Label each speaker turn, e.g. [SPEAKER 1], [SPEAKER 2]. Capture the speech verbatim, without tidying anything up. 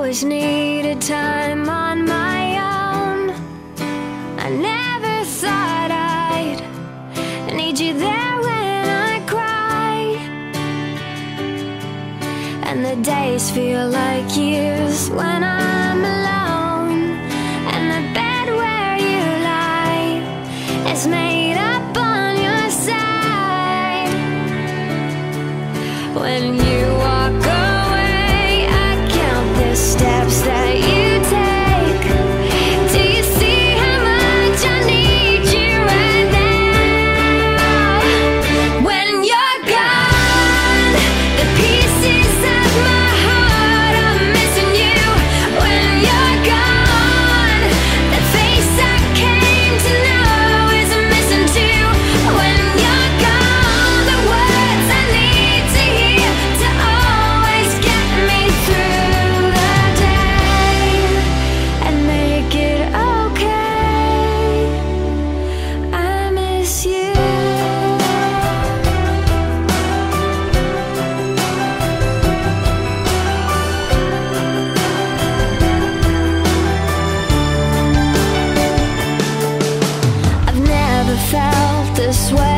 [SPEAKER 1] always needed time on my own. I never thought I'd need you there when I cry, and the days feel like years when I'm alone, and the bed where you lie is made up on your side. When you walk away, I count the steps that you take. Do you see how much I need you right now? When you're gone, the pieces of my heart are missing you. When you're gone, the face I came to know is missing too. When you're gone, the words I need to hear to always get me through the day and make it okay. I miss you. I've never felt this way